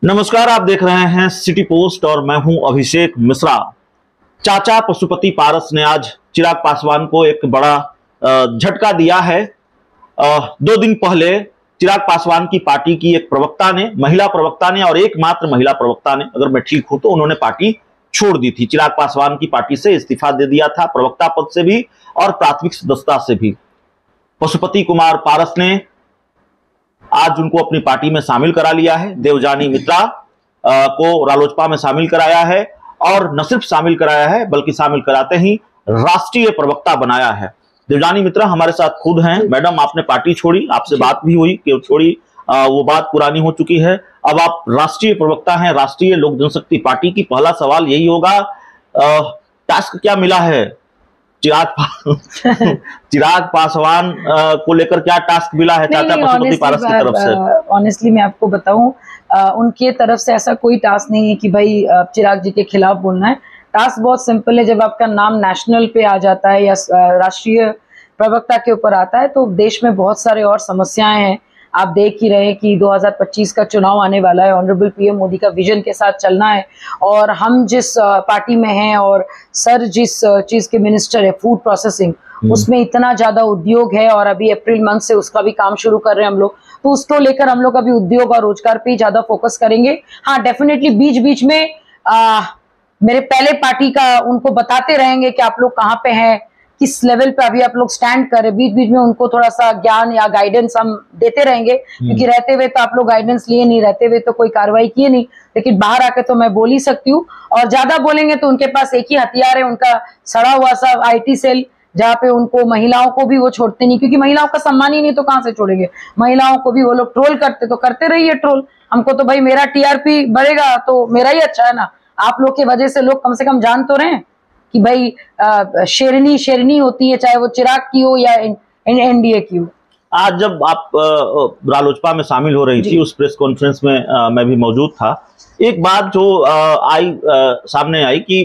नमस्कार, आप देख रहे हैं सिटी पोस्ट और मैं हूं अभिषेक मिश्रा। चाचा पशुपति पारस ने आज चिराग पासवान को एक बड़ा झटका दिया है। 2 दिन पहले चिराग पासवान की पार्टी की एक प्रवक्ता ने, महिला प्रवक्ता ने और एकमात्र महिला प्रवक्ता ने, अगर मैं ठीक हूं तो उन्होंने पार्टी छोड़ दी थी। चिराग पासवान की पार्टी से इस्तीफा दे दिया था, प्रवक्ता पद से भी और प्राथमिक सदस्यता से भी। पशुपति कुमार पारस ने आज उनको अपनी पार्टी में शामिल करा लिया है। देवजानी मित्रा को रालोसपा में शामिल कराया है और न सिर्फ शामिल कराया है बल्कि शामिल कराते ही राष्ट्रीय प्रवक्ता बनाया है। देवजानी मित्रा हमारे साथ खुद हैं। मैडम, आपने पार्टी छोड़ी, आपसे बात भी हुई कि छोड़ी, वो बात पुरानी हो चुकी है। अब आप राष्ट्रीय प्रवक्ता हैं राष्ट्रीय लोक जनशक्ति पार्टी की। पहला सवाल यही होगा, टास्क क्या मिला है चिराग पासवान को लेकर? क्या टास्क मिला है चाचा पशुपति पारस की तरफ से? ऑनेस्टली मैं आपको बताऊं, उनके तरफ से ऐसा कोई टास्क नहीं है कि भाई चिराग जी के खिलाफ बोलना है। टास्क बहुत सिंपल है। जब आपका नाम नेशनल पे आ जाता है या राष्ट्रीय प्रवक्ता के ऊपर आता है तो देश में बहुत सारे और समस्याएं हैं। आप देख ही रहे हैं कि 2025 का चुनाव आने वाला है। ऑनरेबल पीएम मोदी का विजन के साथ चलना है और हम जिस पार्टी में हैं और सर जिस चीज के मिनिस्टर है, फूड प्रोसेसिंग, उसमें इतना ज्यादा उद्योग है और अभी अप्रैल मंथ से उसका भी काम शुरू कर रहे हैं हम लोग। तो उसको लेकर हम लोग अभी उद्योग और रोजगार पे ज्यादा फोकस करेंगे। हाँ, डेफिनेटली बीच बीच में मेरे पहले पार्टी का उनको बताते रहेंगे कि आप लोग कहाँ पे हैं, किस लेवल पे अभी आप लोग स्टैंड कर रहे। बीच बीच में उनको थोड़ा सा ज्ञान या गाइडेंस हम देते रहेंगे, क्योंकि रहते हुए तो आप लोग गाइडेंस लिए नहीं, रहते हुए तो कोई कार्रवाई किए नहीं, लेकिन बाहर आके तो मैं बोल ही सकती हूँ। और ज्यादा बोलेंगे तो उनके पास एक ही हथियार है, उनका सड़ा हुआ सा IT सेल, जहाँ पे उनको महिलाओं को भी वो छोड़ते नहीं, क्योंकि महिलाओं का सम्मान ही नहीं तो कहाँ से छोड़ेंगे। महिलाओं को भी वो लोग ट्रोल करते तो करते रहिए ट्रोल, हमको तो भाई मेरा TRP बढ़ेगा तो मेरा ही अच्छा है ना। आप लोग की वजह से लोग कम से कम जान तो रहे कि भाई शेरनी शेरनी होती है, चाहे वो चिराग की हो या NDA की हो। आज जब आप रालोसपा में शामिल हो रही थी, उस प्रेस कॉन्फ्रेंस में मैं भी मौजूद था। एक बात जो सामने आई कि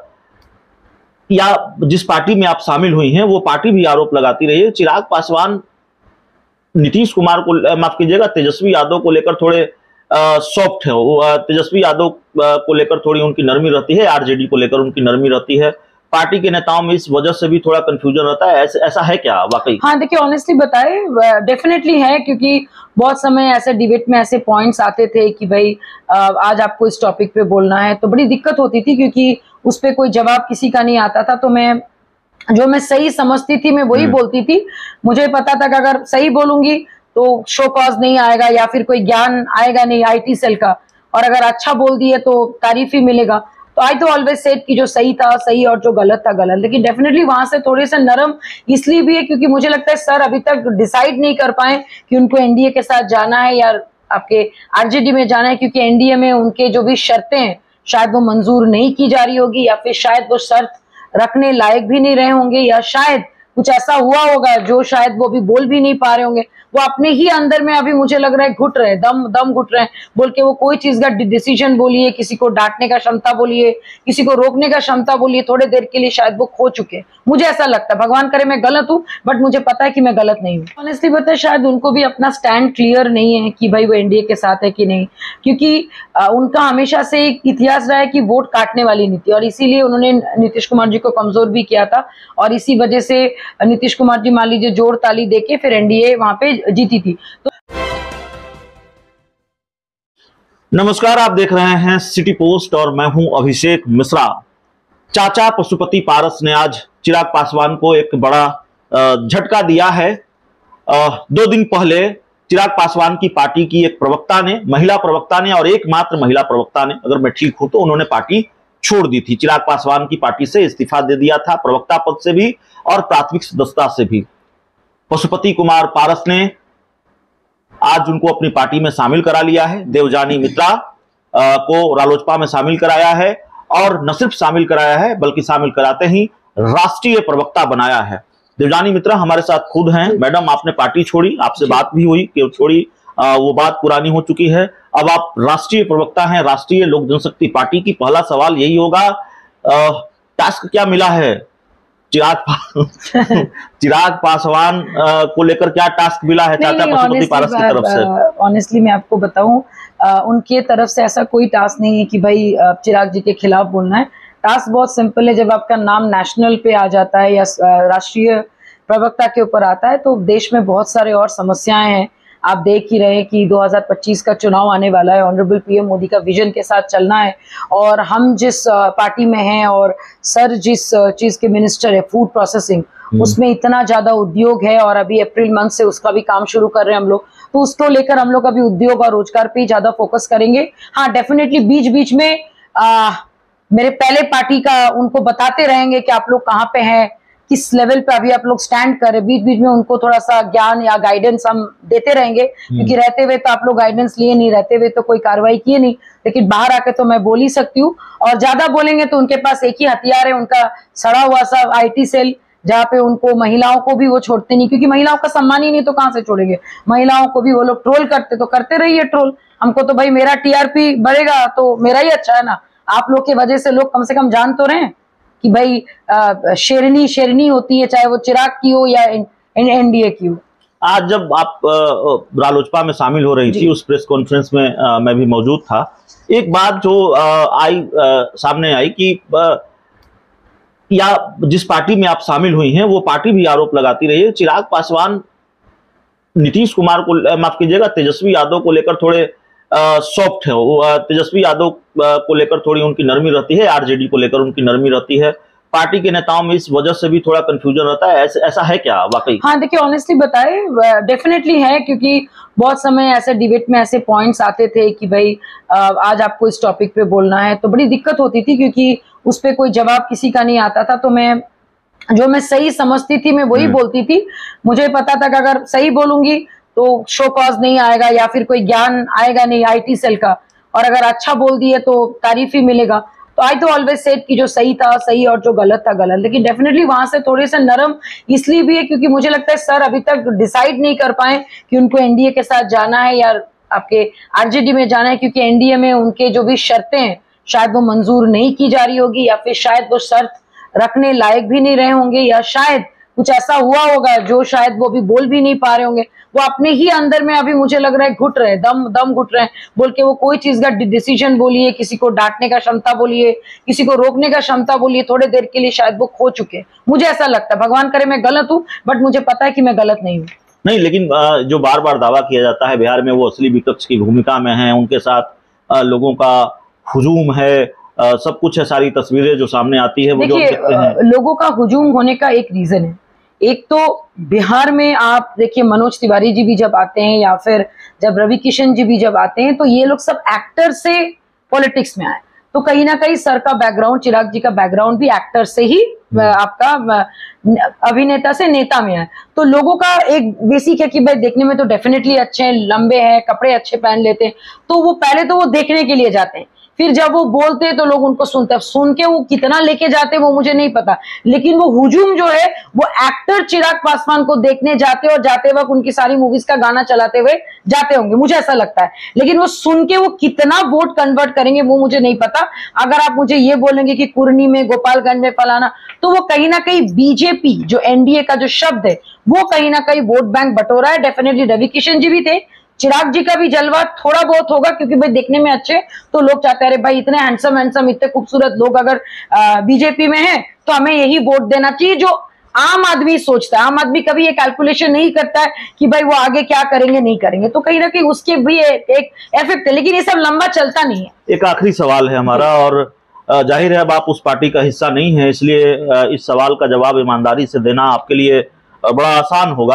या जिस पार्टी में आप शामिल हुई हैं वो पार्टी भी आरोप लगाती रही है, चिराग पासवान नीतीश कुमार को, माफ कीजिएगा, तेजस्वी यादव को लेकर थोड़े सॉफ्ट है। वो तेजस्वी यादव को लेकर थोड़ी उनकी नरमी रहती है, RJD को लेकर उनकी नरमी रहती है। पार्टी के नेताओं में इस वजह से भी थोड़ा कंफ्यूजन रहता है। ऐसा है क्या वाकई? हाँ, देखिए, ऑनेस्टली बताए, डेफिनेटली है, क्योंकि बहुत समय ऐसे डिबेट में ऐसे पॉइंट्स आते थे कि भाई आज आपको इस टॉपिक पे बोलना है, तो बड़ी दिक्कत होती थी क्योंकि उस पर कोई जवाब किसी का नहीं आता था। तो मैं सही समझती थी मैं वही बोलती थी। मुझे पता था कि अगर सही बोलूंगी तो शो कॉज नहीं आएगा या फिर कोई ज्ञान आएगा नहीं IT सेल का, और अगर अच्छा बोल दिए तो तारीफ ही मिलेगा। तो आई तो ऑलवेज सेड कि जो सही था सही और जो गलत था गलत। लेकिन डेफिनेटली वहां से थोड़े से नरम इसलिए भी है क्योंकि मुझे लगता है सर अभी तक डिसाइड नहीं कर पाए कि उनको NDA के साथ जाना है या आपके RJD में जाना है, क्योंकि NDA में उनके जो भी शर्तें हैं शायद वो मंजूर नहीं की जा रही होगी, या फिर शायद वो शर्त रखने लायक भी नहीं रहे होंगे, या शायद कुछ ऐसा हुआ होगा जो शायद वो भी बोल भी नहीं पा रहे होंगे। वो अपने ही अंदर में अभी मुझे लग रहा है घुट रहे, दम घुट रहे हैं बोल के। वो कोई चीज का डिसीजन बोलिए, किसी को डांटने का क्षमता बोलिए, किसी को रोकने का क्षमता बोलिए, थोड़े देर के लिए शायद वो खो चुके। मुझे ऐसा लगता है, भगवान करे मैं गलत हूँ, बट मुझे पता है कि मैं गलत नहीं हूँ। ऑनेस्टली पता है, शायद उनको भी अपना स्टैंड क्लियर नहीं है कि भाई वो NDA के साथ है कि नहीं, क्योंकि उनका हमेशा से एक इतिहास रहा है कि वोट काटने वाली नीति, और इसीलिए उन्होंने नीतीश कुमार जी को कमजोर भी किया था। और इसी वजह से नीतीश कुमार जी मान लीजिए जोर ताली देके फिर NDA वहां पे जीती थी। तो नमस्कार, आप देख रहे हैं सिटी पोस्ट और मैं हूं अभिषेक मिश्रा। चाचा पशुपति पारस ने आज चिराग पासवान को एक बड़ा झटका दिया है। 2 दिन पहले चिराग पासवान की पार्टी की एक प्रवक्ता ने, महिला प्रवक्ता ने और एकमात्र महिला प्रवक्ता ने, अगर मैं ठीक हूं तो उन्होंने पार्टी छोड़ दी थी। चिराग पासवान की पार्टी से इस्तीफा दे दिया था, प्रवक्ता पद से भी और प्राथमिक सदस्यता से भी। पशुपति कुमार पारस ने आज उनको अपनी पार्टी में शामिल करा लिया है। देवजानी मित्रा को रालोसपा में शामिल कराया है और न सिर्फ शामिल कराया है बल्कि शामिल कराते ही राष्ट्रीय प्रवक्ता बनाया है। देवजानी मित्रा हमारे साथ खुद हैं। मैडम, आपने पार्टी छोड़ी, आपसे बात भी हुई कि छोड़ी, वो बात पुरानी हो चुकी है। अब आप राष्ट्रीय प्रवक्ता हैं राष्ट्रीय लोक जनशक्ति पार्टी की। पहला सवाल यही होगा, टास्क क्या मिला है चिराग पासवान को लेकर क्या टास्क मिला है चाचा पशुपति पारस की तरफ से? ऑनेस्टली मैं आपको बताऊं, उनके तरफ से ऐसा कोई टास्क नहीं है कि भाई चिराग जी के खिलाफ बोलना है। टास्क बहुत सिंपल है, जब आपका नाम नेशनल पे आ जाता है या राष्ट्रीय प्रवक्ता के ऊपर आता है तो देश में बहुत सारे और समस्याएं हैं। आप देख ही रहे हैं कि 2025 का चुनाव आने वाला है, ऑनरेबल पीएम मोदी का विजन के साथ चलना है, और हम जिस पार्टी में हैं और सर जिस चीज के मिनिस्टर है फूड प्रोसेसिंग, उसमें इतना ज्यादा उद्योग है और अभी अप्रैल मंथ से उसका भी काम शुरू कर रहे हैं हम लोग, तो उसको लेकर हम लोग अभी उद्योग और रोजगार पे ज्यादा फोकस करेंगे। हाँ डेफिनेटली बीच बीच में मेरे पहले पार्टी का उनको बताते रहेंगे कि आप लोग कहाँ पे हैं, किस लेवल पे अभी आप लोग स्टैंड कर रहे, बीच बीच में उनको थोड़ा सा ज्ञान या गाइडेंस हम देते रहेंगे, क्योंकि रहते हुए तो आप लोग गाइडेंस लिए नहीं, रहते हुए तो कोई कार्रवाई किए नहीं, लेकिन बाहर आके तो मैं बोल ही सकती हूँ। और ज्यादा बोलेंगे तो उनके पास एक ही हथियार है, उनका सड़ा हुआ सा IT सेल, जहाँ पे उनको महिलाओं को भी वो छोड़ते नहीं, क्योंकि महिलाओं का सम्मान ही नहीं तो कहाँ से छोड़ेंगे। महिलाओं को भी वो लोग ट्रोल करते तो करते रहिए ट्रोल, हमको तो भाई मेरा TRP बढ़ेगा तो मेरा ही अच्छा है ना। आप लोग की वजह से लोग कम से कम जान तो रहे कि भाई शेरनी शेरनी होती है, चाहे वो चिराग की हो या NDA की हो। आज जब आप रालोचपा में शामिल हो रही थी, उस प्रेस कॉन्फ्रेंस में मैं भी मौजूद था, एक बात जो सामने आई कि या जिस पार्टी में आप शामिल हुई हैं वो पार्टी भी आरोप लगाती रही है, चिराग पासवान नीतीश कुमार को, माफ कीजिएगा, तेजस्वी यादव को लेकर थोड़े सॉफ्ट है। वो तेजस्वी यादव को लेकर थोड़ी उनकी नरमी रहती है, RJD को लेकर उनकी नरमी रहती है, पार्टी के नेताओं में इस वजह से भी थोड़ा कंफ्यूजन रहता है। ऐसा है क्या वाकई? हाँ देखिए, ऑनेस्टली बताए डेफिनेटली है, क्योंकि बहुत समय ऐसे डिबेट में ऐसे पॉइंट्स आते थे कि भाई आज आपको इस टॉपिक पे बोलना है, तो बड़ी दिक्कत होती थी क्योंकि उस पर कोई जवाब किसी का नहीं आता था। तो मैं सही समझती थी मैं वही बोलती थी। मुझे पता था कि अगर सही बोलूंगी तो शो कॉज नहीं आएगा या फिर कोई ज्ञान आएगा नहीं IT सेल का, और अगर अच्छा बोल दिए तो तारीफ ही मिलेगा। तो आई तो ऑलवेज सेड कि जो सही था सही और जो गलत था गलत। लेकिन डेफिनेटली वहां से थोड़े से नरम इसलिए भी है क्योंकि मुझे लगता है सर अभी तक डिसाइड नहीं कर पाए कि उनको NDA के साथ जाना है या आपके RJD में जाना है, क्योंकि NDA में उनके जो भी शर्तें हैं शायद वो मंजूर नहीं की जा रही होगी, या फिर शायद वो शर्त रखने लायक भी नहीं रहे होंगे, या शायद कुछ ऐसा हुआ होगा जो शायद वो भी बोल भी नहीं पा रहे होंगे। वो अपने ही अंदर में अभी मुझे लग रहा है घुट रहे, दम घुट रहे हैं बोल के। वो कोई चीज का डिसीजन बोलिए, किसी को डांटने का क्षमता बोलिए, किसी को रोकने का क्षमता बोलिए, थोड़े देर के लिए शायद वो खो चुके। मुझे ऐसा लगता है, भगवान करे मैं गलत हूँ, बट मुझे पता है कि मैं गलत नहीं हूँ। नहीं, लेकिन जो बार बार दावा किया जाता है बिहार में वो असली विपक्ष की भूमिका में है, उनके साथ लोगों का हुजूम है, सब कुछ है, सारी तस्वीरें जो सामने आती है वो जो देखते हैं। लोगों का हुजूम होने का एक रीजन है। एक तो बिहार में आप देखिए मनोज तिवारी जी भी जब आते हैं या फिर जब रवि किशन जी भी जब आते हैं, तो ये लोग सब एक्टर से पॉलिटिक्स में आए, तो कहीं ना कहीं सर का बैकग्राउंड, चिराग जी का बैकग्राउंड भी एक्टर से ही आपका अभिनेता से नेता में है। तो लोगों का एक बेसिक है कि भाई देखने में तो डेफिनेटली अच्छे हैं, लंबे हैं, कपड़े अच्छे पहन लेते हैं, तो वो पहले तो वो देखने के लिए जाते हैं, फिर जब वो बोलते हैं तो लोग उनको सुनते हैं। सुन के वो कितना लेके जाते हैं वो मुझे नहीं पता, लेकिन वो हुजूम जो है वो एक्टर चिराग पासवान को देखने जाते और जाते वक्त उनकी सारी मूवीज का गाना चलाते हुए जाते होंगे, मुझे ऐसा लगता है। लेकिन वो सुन के वो कितना वोट कन्वर्ट करेंगे वो मुझे नहीं पता। अगर आप मुझे ये बोलेंगे कि कुर्नी में, गोपालगंज में फलाना, तो वो कहीं ना कहीं बीजेपी जो NDA का जो शब्द है वो कहीं ना कहीं वोट बैंक बटोरा है। डेफिनेटली रवि किशन जी भी थे, चिराग जी का भी जलवा थोड़ा बहुत होगा, क्योंकि भाई देखने में अच्छे, तो लोग चाहते हैं अरे भाई इतने हैंडसम इतने खूबसूरत लोग अगर बीजेपी में हैं तो हमें यही वोट देना चाहिए। जो आम आदमी सोचता है, आम आदमी कभी ये कैलकुलेशन नहीं करता है कि भाई वो आगे क्या करेंगे नहीं करेंगे, तो कहीं ना कहीं उसके भी एक इफेक्ट है। लेकिन ये सब लंबा चलता नहीं है। एक आखिरी सवाल है हमारा, और जाहिर है अब आप उस पार्टी का हिस्सा नहीं है, इसलिए इस सवाल का जवाब ईमानदारी से देना आपके लिए बड़ा आसान होगा।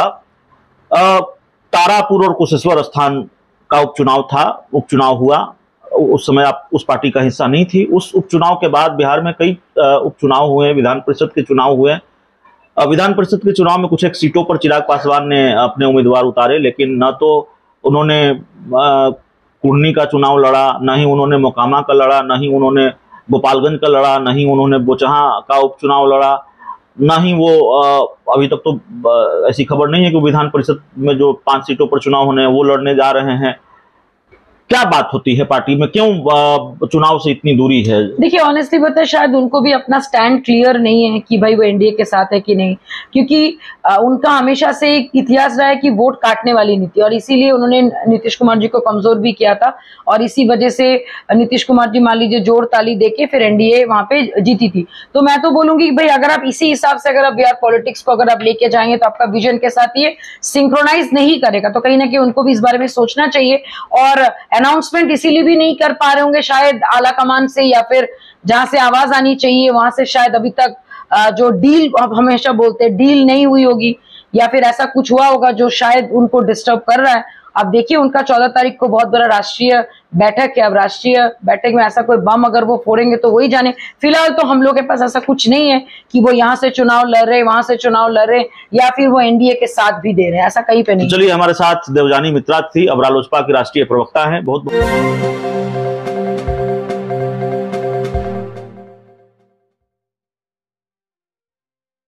तारापुर और कुशेश्वर स्थान का उपचुनाव था, उपचुनाव हुआ, उस समय आप उस पार्टी का हिस्सा नहीं थी। उस उपचुनाव के बाद बिहार में कई उपचुनाव हुए, विधान परिषद के चुनाव हुए। विधान परिषद के चुनाव में कुछ एक सीटों पर चिराग पासवान ने अपने उम्मीदवार उतारे, लेकिन न तो उन्होंने कुर्नी का चुनाव लड़ा, न ही उन्होंने मोकामा का लड़ा, न ही उन्होंने गोपालगंज का लड़ा, न ही उन्होंने बोचहा का उपचुनाव लड़ा, ना ही वो अभी तक तो ऐसी खबर नहीं है कि विधान परिषद में जो 5 सीटों पर चुनाव होने हैं वो लड़ने जा रहे हैं। क्या बात होती है पार्टी में, क्यों चुनाव से इतनी दूरी है? देखिए ऑनेस्टली पता है, शायद उनको भी अपना स्टैंड क्लियर नहीं है कि भाई वो एनडीए के साथ है कि नहीं, क्योंकि उनका हमेशा से एक इतिहास रहा है कि वोट काटने वाली नीति, और इसीलिए उन्होंने नीतीश कुमार जी को कमजोर भी किया था, और इसी वजह से नीतीश कुमार जी मान लीजिए जोर ताली देके फिर एनडीए वहां पे जीती थी। तो मैं तो बोलूंगी कि भाई अगर आप इसी हिसाब से अगर आप बिहार पॉलिटिक्स को अगर आप लेके जाएंगे तो आपका विजन के साथ ये सिंक्रोनाइज नहीं करेगा, तो कहीं ना कहीं उनको भी इस बारे में सोचना चाहिए। और अनाउंसमेंट इसीलिए भी नहीं कर पा रहे होंगे शायद आला कमान से, या फिर जहां से आवाज आनी चाहिए वहां से शायद अभी तक जो डील अब हमेशा बोलते हैं डील नहीं हुई होगी, या फिर ऐसा कुछ हुआ होगा जो शायद उनको डिस्टर्ब कर रहा है। अब देखिए उनका 14 तारीख को बहुत बड़ा राष्ट्रीय बैठक है, अब राष्ट्रीय बैठक में ऐसा कोई बम अगर वो फोड़ेंगे तो वही जाने। फिलहाल तो हम लोग के पास ऐसा कुछ नहीं है कि वो यहाँ से चुनाव लड़ रहे, वहां से चुनाव लड़ रहे, या फिर वो एनडीए के साथ भी दे रहे हैं, ऐसा कहीं पे नहीं। चलिए, हमारे साथ देवजानी मित्रा थी, अब रालोसपा की राष्ट्रीय प्रवक्ता हैं। बहुत